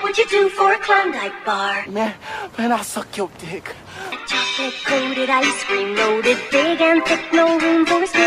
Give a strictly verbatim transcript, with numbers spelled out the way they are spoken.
would you do for a Klondike bar? Man, man, I'll suck your dick. Chocolate coated ice cream loaded, big and thick, no room for a